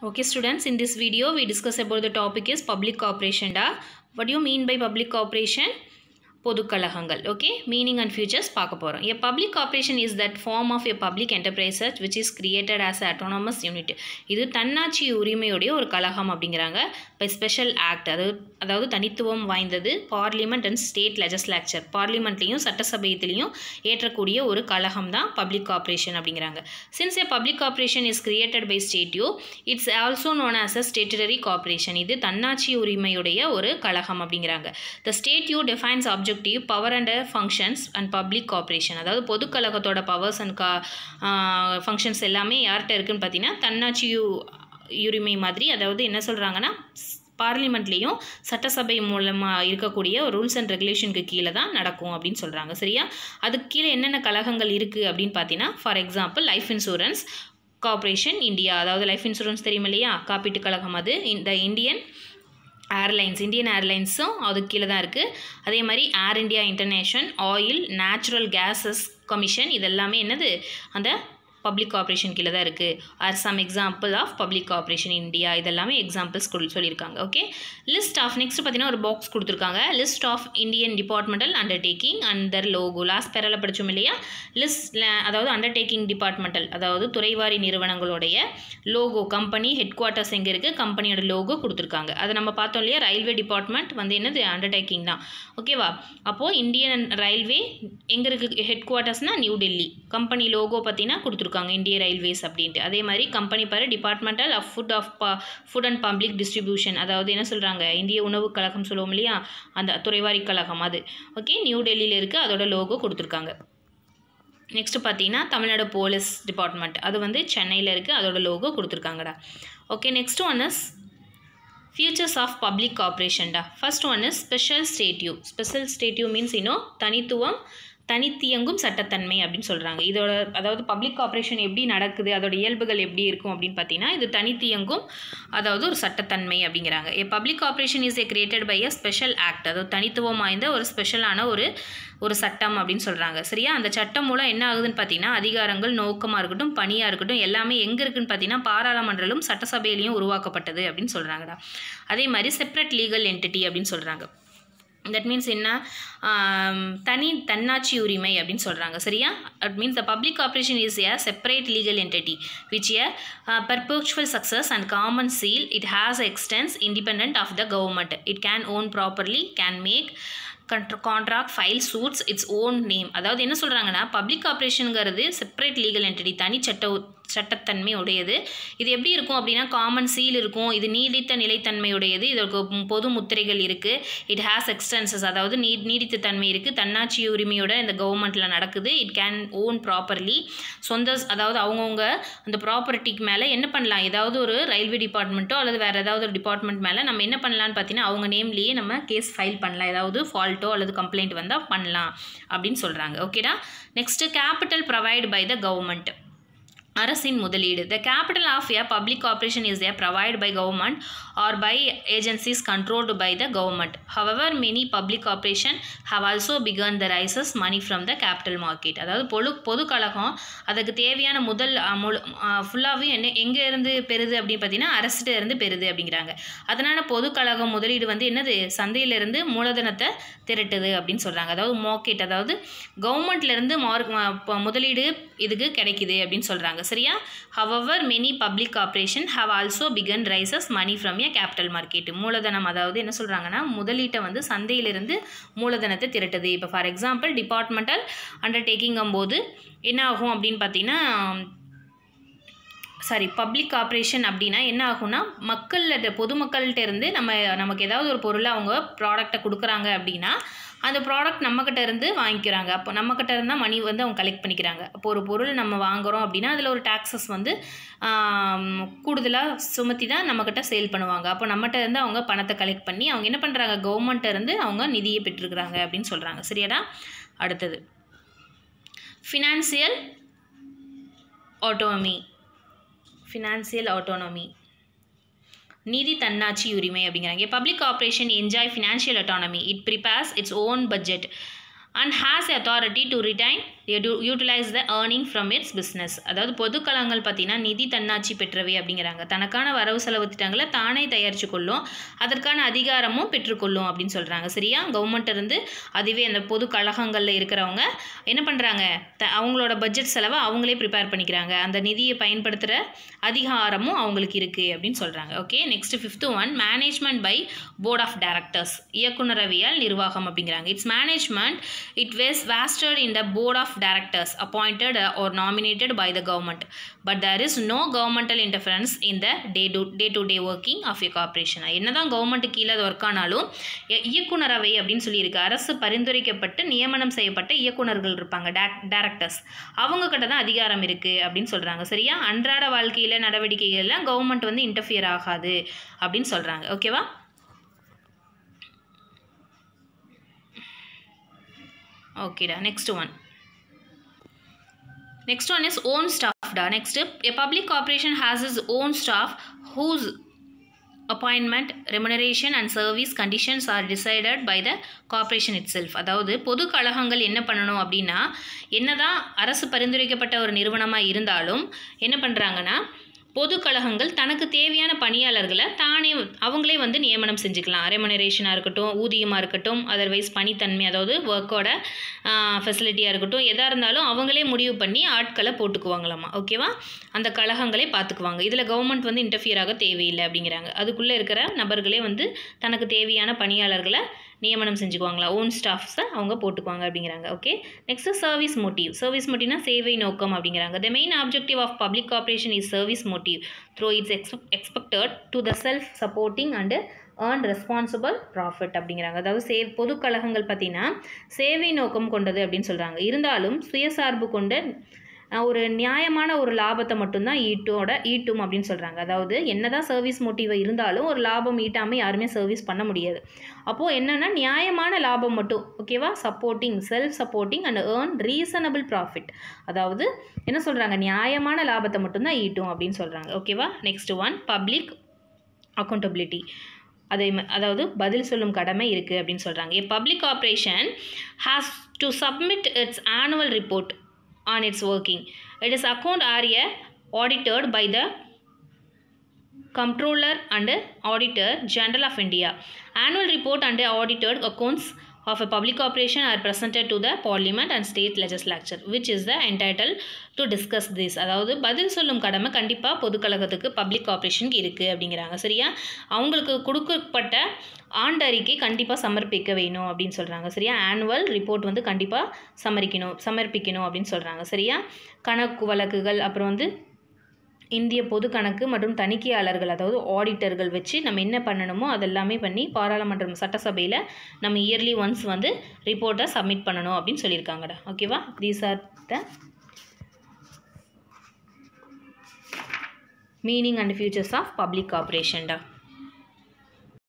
Okay students, in this video we discuss about the topic is public corporation. What do you mean by public corporation? பொதுக்கழகங்கள். Okay, meaning and features பார்க்க போறோம். A public corporation is that form of a public enterprise which is created as an autonomous unit. இது தன்னாட்சி உரிமையுடைய ஒரு கழகம் அப்படிங்கிறாங்க. by special act, அதாவது தனித்துவம் வாய்ந்தது parliament and state legislature, பார்லிமெண்ட்லேயும் சட்டசபையிலையும் ஏற்றக்கூடிய ஒரு கழகம் தான் பப்ளிக் கார்ப்பரேஷன் அப்படிங்கிறாங்க. Since a public corporation is created by statute, it's also known as a statutory corporation. இது தன்னாட்சி உரிமையுடைய ஒரு கழகம் அப்படிங்கிறாங்க. The statute defines objective, power and functions and public corporation. அதாவது பொதுக்கழகத்தோட பவர்ஸ் அண்ட் ஃபங்க்ஷன்ஸ் எல்லாமே யார்கிட்ட இருக்குன்னு பார்த்தீங்கன்னா தன்னாட்சி உரிமை மாதிரி. அதாவது என்ன சொல்கிறாங்கன்னா பார்லிமெண்ட்லேயும் சட்டசபை மூலமாக இருக்கக்கூடிய ஒரு ரூல்ஸ் அண்ட் ரெகுலேஷனுக்கு கீழே தான் நடக்கும் அப்படின்னு சொல்கிறாங்க. சரியா? அதுக்கு கீழே என்னென்ன கழகங்கள் இருக்குது அப்படின்னு பார்த்தீங்கன்னா, for example life insurance corporation India, அதாவது லைஃப் இன்சூரன்ஸ் தெரியும் இல்லையா, காப்பீட்டு கழகம். அது இந்த இந்தியன் ஏர்லைன்ஸும் அதுக்கு கீழே தான் இருக்குது. அதே மாதிரி Air India international, oil, natural gases commission, இதெல்லாமே என்னது அந்த பப்ளிக் கார்ப்பரேஷன் கீழே தான் இருக்குது. Are some example of public corporation India, இதெல்லாமே எக்ஸாம்பிள்ஸ் சொல்லியிருக்காங்க. ஓகே, லிஸ்ட் ஆஃப் நெக்ஸ்ட் பார்த்தீங்கன்னா ஒரு பாக்ஸ் கொடுத்துருக்காங்க. List of Indian departmental undertaking and their logo. Last பேரில் படித்தோம் இல்லையா, லிஸ்ட் அதாவது அண்டர்டேக்கிங் டிபார்ட்மெண்டல், அதாவது துறைவாரி நிறுவனங்களுடைய லோகோ, கம்பெனி ஹெட் குவார்ட்டர்ஸ் எங்கே இருக்குது, கம்பெனியோட லோகோ கொடுத்துருக்காங்க. அதை நம்ம பார்த்தோம் இல்லையா, ரயில்வே டிபார்ட்மெண்ட் வந்து என்னது அண்டர்டேக்கிங் தான். ஓகேவா? அப்போது இந்தியன் ரயில்வே எங்கே இருக்குது ஹெட் குவார்ட்டர்ஸ்னால் நியூ டெல்லி. கம்பெனி லோகோ பார்த்தீங்கன்னா கொடுத்துருக்காங்க இந்திய ரயில்வேஸ் அப்படின்ட்டு. அதே மாதிரி கம்பெனி பாரு departmental of food and public distribution, அதாவது என்ன சொல்கிறாங்க இந்திய உணவு கழகம் சொல்லுவோம் இல்லையா, அந்த துறைவாரி கழகம் அது. ஓகே, நியூ டெல்லியில் இருக்குது, அதோட லோகோ கொடுத்துருக்காங்க. நெக்ஸ்ட் பார்த்தீங்கன்னா தமிழ்நாடு போலீஸ் டிபார்ட்மெண்ட், அது வந்து சென்னையில் இருக்குது, அதோட லோகோ கொடுத்துருக்காங்கடா. Okay, next one is features of public corporation. First one is special statute. Special statute means தனித்துவம், தனித்தியங்கும் சட்டத்தன்மை அப்படின்னு சொல்கிறாங்க. இதோட அதாவது பப்ளிக் கார்ப்பரேஷன் எப்படி நடக்குது, அதோட இயல்புகள் எப்படி இருக்கும் அப்படின்னு பார்த்தீங்கன்னா, இது தனித்தியங்கும் அதாவது ஒரு சட்டத்தன்மை அப்படிங்கிறாங்க. A public corporation is created by a special act, அதாவது தனித்துவம் வாய்ந்த ஒரு ஸ்பெஷலான ஒரு சட்டம் அப்படின்னு சொல்கிறாங்க. சரியா? அந்த சட்டம் மூலம் என்ன ஆகுதுன்னு பார்த்தீங்கன்னா, அதிகாரங்கள், நோக்கமாக இருக்கட்டும், பணியாக இருக்கட்டும், எல்லாமே எங்கே இருக்குன்னு பார்த்தீங்கன்னா பாராளுமன்றம் சட்டசபையிலையும் உருவாக்கப்பட்டது அப்படின்னு சொல்கிறாங்கடா. அதே மாதிரி செப்பரேட் லீகல் என்டிட்டி அப்படின்னு சொல்கிறாங்க. தட் மீன்ஸ் என்ன, தன்னாட்சி உரிமை அப்படின்னு சொல்கிறாங்க. சரியா? That means the public corporation is a separate legal entity which a perpetual success and common seal. It has extends independent of the government. It can own properly, can make contract, file suits its own name. அதாவது என்ன சொல்கிறாங்கன்னா, public கார்ப்பரேஷனுங்கிறது separate legal entity, தனி சட்டத்தன்மை உடையது. இது எப்படி இருக்கும் அப்படின்னா, காமன் சீல் இருக்கும், இது நீடித்த நிலைத்தன்மையுடையது, இதற்கு பொது முத்திரைகள் இருக்குது. இட் ஹேஸ் எக்ஸ்டென்சஸ், அதாவது நீடித்த தன்மை இருக்குது, தன்னாட்சி உரிமையோட இந்த கவர்மெண்ட்டில் நடக்குது. இட் கேன் ஓன் ப்ராப்பர்லி, அதாவது அவங்கவுங்க அந்த ப்ராப்பர்ட்டிக்கு மேலே என்ன பண்ணலாம், ஏதாவது ஒரு ரயில்வே டிபார்ட்மெண்ட்டோ அல்லது வேறு ஏதாவது ஒரு டிபார்ட்மெண்ட் மேலே நம்ம என்ன பண்ணலான்னு பார்த்தீங்கன்னா, அவங்க நேம்லேயே நம்ம கேஸ் ஃபைல் பண்ணலாம், ஏதாவது ஃபால்ட்டோ அல்லது கம்ப்ளைண்ட் வந்தால் பண்ணலாம் அப்படின்னு சொல்கிறாங்க. ஓகேடா? Next capital provide by the government, அரசின் முதலீடு. The capital of a public corporation is provided by government or by agencies controlled by the government. However, many public corporations have also begun the raises money from the capital market. அதாவது பொது கழகம் அதுக்கு தேவையான முதல் ஃபுல்லாகவே எங்கே இருந்து பெறுது அப்படின்னு பார்த்தீங்கன்னா அரசிட்ட இருந்து பெறுது அப்படிங்கிறாங்க. அதனால் பொது கழகம் முதலீடு வந்து என்னது, சந்தையிலிருந்து மூலதனத்தை திரட்டுது அப்படின்னு சொல்கிறாங்க. அதாவது மார்க்கெட், அதாவது கவர்மெண்ட்லேருந்து முதலீடு இதுக்கு கிடைக்குது அப்படின்னு சொல்கிறாங்க. சரியா? However, many public corporations have also begun raises money from a capital market. மூலதனம், அதாவது என்ன சொல்கிறாங்கன்னா முதலீட்டை வந்து சந்தையிலிருந்து மூலதனத்தை திரட்டுது. இப்போ ஃபார் எக்ஸாம்பிள் டிபார்ட்மெண்டல் அண்டர்டேக்கிங்கும் போது என்ன ஆகும் அப்படின்னு பார்த்தீங்கன்னா, பப்ளிக் கார்ப்பரேஷன் அப்படின்னா என்ன ஆகும்னா, பொதுமக்கள்கிட்ட இருந்து நமக்கு ஏதாவது ஒரு பொருளை அவங்க ப்ராடக்டை கொடுக்குறாங்க அப்படின்னா அந்த ப்ராடக்ட் நம்மக்கிட்ட இருந்து வாங்கிக்கிறாங்க. அப்போ நம்மக்கிட்ட இருந்தால் மணி வந்து அவங்க கலெக்ட் பண்ணிக்கிறாங்க. அப்போ ஒரு பொருள் நம்ம வாங்குகிறோம் அப்படின்னா அதில் ஒரு டாக்ஸஸ் வந்து கூடுதலாக சுமத்தி தான் நம்மக்கிட்ட சேல் பண்ணுவாங்க. அப்போ நம்மகிட்ட இருந்து அவங்க பணத்தை கலெக்ட் பண்ணி அவங்க என்ன பண்ணுறாங்க, கவர்மெண்ட்டை இருந்து அவங்க நிதியை பெற்றுக்கிறாங்க அப்படின்னு சொல்கிறாங்க. சரியாடா? அடுத்தது ஃபினான்சியல் ஆட்டோனமி, நிதி தன்னாட்சி உரிமை அப்படிங்கிறாங்க. Public corporation enjoy financial autonomy. It prepares its own budget and has authority to retain utilise the earning from its business. அதாவது பொதுக்கழகங்கள் பார்த்தீங்கன்னா நிதி தன்னாட்சி பெற்றவை அப்படிங்கிறாங்க. தனக்கான வரவு செலவு திட்டங்களை தானே தயாரித்து கொள்ளும், அதற்கான அதிகாரமும் பெற்றுக்கொள்ளும் அப்படின்னு சொல்கிறாங்க. சரியா? கவர்மெண்ட் இருந்து அதுவே அந்த பொது கழகங்களில் இருக்கிறவங்க என்ன பண்ணுறாங்க, அவங்களோட பட்ஜெட் செலவை அவங்களே ப்ரிப்பேர் பண்ணிக்கிறாங்க. அந்த நிதியை பயன்படுத்துகிற அதிகாரமும் அவங்களுக்கு இருக்குது அப்படின்னு சொல்கிறாங்க. Okay, next 5th one, management by board of directors. இயக்குநரவியல் நிர்வாகம் அப்படிங்கிறாங்க. Its management it vested in the board of directors appointed or nominated by the government, but there is no governmental interference in the day-to-day working of a corporation. என்னதான் government கீழே அது work ஆனாலும் இயக்குநரவை அப்படின்னு சொல்லியிருக்கு. அரசு பரிந்துரைக்கப்பட்டு நியமனம் செய்யப்பட்ட இயக்குநர்கள் இருப்பாங்க, டைரக்டர்ஸ், அவங்க கிட்ட தான் அதிகாரம் இருக்குது அப்படின்னு சொல்கிறாங்க. சரியா? அன்றாட வாழ்க்கையில் நடவடிக்கைகளில் கவர்மெண்ட் வந்து இன்டர்ஃபியர் ஆகாது அப்படின்னு சொல்கிறாங்க. ஓகேவா? Okay, next one is own staff. Next, a public corporation has its own staff whose appointment, remuneration and service conditions are decided by the corporation itself. அதாவது பொது கழகங்கள் என்ன பண்ணணும் அப்படின்னா, என்னதான் அரசு பரிந்துரைக்கப்பட்ட ஒரு நிறுவனமாக இருந்தாலும் என்ன பண்ணுறாங்கன்னா, பொது கழகங்கள் தனக்கு தேவையான பணியாளர்களை தானே அவங்களே வந்து நியமனம் செஞ்சுக்கலாம். ரெமுனரேஷனாக இருக்கட்டும், ஊதியமாக இருக்கட்டும், அதர்வைஸ் பணித்தன்மை, அதாவது ஒர்க்கோட ஃபெசிலிட்டியாக இருக்கட்டும், எதாக இருந்தாலும் அவங்களே முடிவு பண்ணி ஆட்களை போட்டுக்குவாங்களாமா. ஓகேவா? அந்த கழகங்களே பார்த்துக்குவாங்க. இதில் கவர்மெண்ட் வந்து இன்டர்ஃபியர் ஆக தேவையில்லை அப்படிங்கிறாங்க. அதுக்குள்ளே இருக்கிற நபர்களே வந்து தனக்கு தேவையான பணியாளர்களை நியமனம் செஞ்சுக்குவாங்களா, ஓன் ஸ்டாஃப்ஸை அவங்க போட்டுக்குவாங்க அப்படிங்கிறாங்க. Okay, next service motive. சர்வீஸ் மோட்டிவ்னா சேவை நோக்கம் அப்படிங்கிறாங்க. The main objective of public corporation is service motive through its expected to the self supporting and earn responsible profit அப்படிங்கிறாங்க. அதாவது பொது கழகங்கள் பார்த்திங்கன்னா சேவை நோக்கம் கொண்டது அப்படின்னு சொல்கிறாங்க. இருந்தாலும் சுயசார்பு கொண்ட ஒரு நியாயமான ஒரு லாபத்தை மட்டும்தான் ஈட்டும் அப்படின்னு சொல்கிறாங்க. அதாவது என்னதான் சர்வீஸ் மோட்டிவ் இருந்தாலும் ஒரு லாபம் ஈட்டாமல் யாருமே சர்வீஸ் பண்ண முடியாது. அப்போது என்னென்னா நியாயமான லாபம் மட்டும், ஓகேவா, supporting, self supporting and earn reasonable profit. அதாவது என்ன சொல்கிறாங்க, நியாயமான லாபத்தை மட்டும்தான் ஈட்டும் அப்படின்னு சொல்கிறாங்க. ஓகேவா? Next one, public accountability. அதாவது பதில் சொல்லும் கடமை இருக்குது அப்படின்னு சொல்கிறாங்க. A public corporation has to submit its annual report on its working. It is account area audited by the Comptroller and Auditor General of India. Annual report and audited accounts of a public corporation are presented to the Parliament and State Legislature, which is the entitled to discuss this. அதாவது பதில் சொல்லும் கடமை கண்டிப்பாக பொதுக்கழகத்துக்கு public கார்பரேஷனுக்கு இருக்குது அப்படிங்கிறாங்க. சரியா? அவங்களுக்கு கொடுக்கப்பட்ட ஆண்டு அறிக்கை கண்டிப்பாக சமர்ப்பிக்க வேணும் அப்படின்னு சொல்கிறாங்க. சரியா? ஆனுவல் ரிப்போர்ட் வந்து கண்டிப்பாக சமர்ப்பிக்கணும் அப்படின்னு சொல்கிறாங்க. சரியா? கணக்கு வழக்குகள், அப்புறம் வந்து இந்திய பொது கணக்கு மற்றும் தணிக்கையாளர்கள், அதாவது ஆடிட்டர்கள் வச்சு நம்ம என்ன பண்ணணுமோ அதெல்லாமே பண்ணி பாராளுமன்றம் சட்டசபையில் நம்ம இயர்லி ஒன்ஸ் வந்து ரிப்போர்ட்டை சப்மிட் பண்ணணும் அப்படின்னு சொல்லியிருக்காங்கடா. ஓகேவா? These are the meaning and futures of public கார்பரேஷன்டா.